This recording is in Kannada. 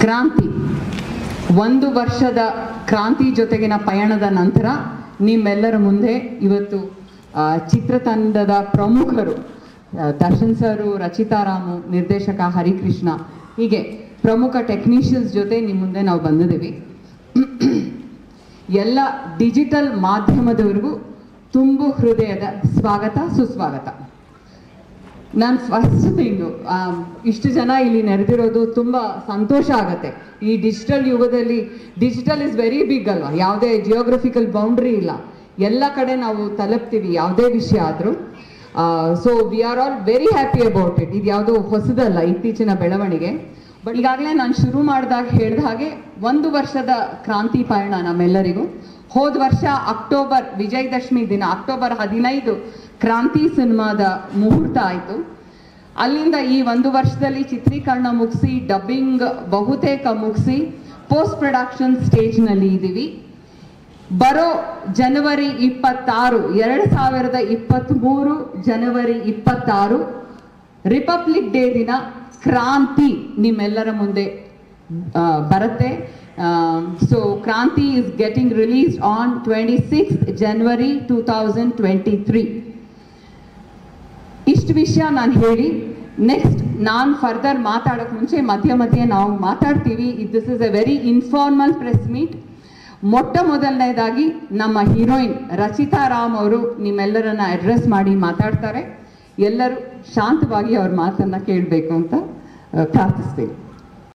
ಕ್ರಾಂತಿ, 1 ವರ್ಷದ ಕ್ರಾಂತಿ ಜೊತೆಗಿನ ಪಯಣದ ನಂತರ ನಿಮ್ಮೆಲ್ಲರ ಮುಂದೆ ಇವತ್ತು ಚಿತ್ರತಂಡದ ಪ್ರಮುಖರು ದರ್ಶನ್ ಸರು, ರಚಿತಾ ರಾಮು, ನಿರ್ದೇಶಕ ಹರಿಕೃಷ್ಣ, ಹೀಗೆ ಪ್ರಮುಖ ಟೆಕ್ನಿಷಿಯನ್ಸ್ ಜೊತೆ ನಿಮ್ಮ ಮುಂದೆ ನಾವು ಬಂದಿದ್ದೀವಿ. ಎಲ್ಲ ಡಿಜಿಟಲ್ ಮಾಧ್ಯಮದವರಿಗೂ ತುಂಬು ಹೃದಯದ ಸ್ವಾಗತ, ಸುಸ್ವಾಗತ. ನಾನು ಫಸ್ಟ್ ಥಿಂಗು, ಇಷ್ಟು ಜನ ಇಲ್ಲಿ ನೆರೆದಿರೋದು ತುಂಬ ಸಂತೋಷ ಆಗುತ್ತೆ. ಈ ಡಿಜಿಟಲ್ ಯುಗದಲ್ಲಿ ಡಿಜಿಟಲ್ ಇಸ್ ವೆರಿ ಬಿಗ್ ಅಲ್ವಾ, ಯಾವುದೇ ಜಿಯೋಗ್ರಫಿಕಲ್ ಬೌಂಡ್ರಿ ಇಲ್ಲ, ಎಲ್ಲ ಕಡೆ ನಾವು ತಲುಪ್ತೀವಿ ಯಾವುದೇ ವಿಷಯ ಆದರೂ. So we are all very happy about it. ಇದು ಯಾವುದೋ ಹೊಸದಲ್ಲ, ಇತ್ತೀಚಿನ ಬೆಳವಣಿಗೆ. ಬಟ್ ಈಗಾಗಲೇ ನಾನು ಶುರು ಮಾಡಿದಾಗ ಹೇಳಿದ ಹಾಗೆ 1 ವರ್ಷದ ಕ್ರಾಂತಿ ಪಯಣ ನಮ್ಮೆಲ್ಲರಿಗೂ. ಹೋದ ವರ್ಷ ಅಕ್ಟೋಬರ್ ವಿಜಯದಶಮಿ ದಿನ ಅಕ್ಟೋಬರ್ 15 ಕ್ರಾಂತಿ ಸಿನಿಮಾದ ಮುಹೂರ್ತ ಆಯಿತು. ಅಲ್ಲಿಂದ ಈ 1 ವರ್ಷದಲ್ಲಿ ಚಿತ್ರೀಕರಣ ಮುಗಿಸಿ, ಡಬ್ಬಿಂಗ್ ಬಹುತೇಕ ಮುಗಿಸಿ, ಪೋಸ್ಟ್ ಪ್ರೊಡಕ್ಷನ್ ಸ್ಟೇಜ್ನಲ್ಲಿ ಇದ್ದೀವಿ. ಬರೋ ಜನವರಿ 26, 2023 ಜನವರಿ 26 ರಿಪಬ್ಲಿಕ್ ಡೇ ದಿನ ಕ್ರಾಂತಿ ನಿಮ್ಮೆಲ್ಲರ ಮುಂದೆ ಬರುತ್ತೆ. So Kranti is getting released on 26 January 2023. ಇಷ್ಟು ವಿಷಯ ನಾನು ಹೇಳಿ, ನೆಕ್ಸ್ಟ್ ನಾನು ಫರ್ದರ್ ಮಾತಾಡೋಕೆ ಮುಂಚೆ ಮಧ್ಯೆ ನಾವು ಮಾತಾಡ್ತೀವಿ. This is a very informal press meet. ಮೊಟ್ಟ ಮೊದಲನೇದಾಗಿ ನಮ್ಮ ಹೀರೋಯಿನ್ ರಚಿತಾ ರಾಮ್ ಅವರು ನಿಮ್ಮೆಲ್ಲರನ್ನ ಅಡ್ರೆಸ್ ಮಾಡಿ ಮಾತಾಡ್ತಾರೆ. ಎಲ್ಲರೂ ಶಾಂತವಾಗಿ ಅವ್ರ ಮಾತನ್ನು ಕೇಳಬೇಕು ಅಂತ ಪ್ರಾರ್ಥಿಸ್ತೀನಿ.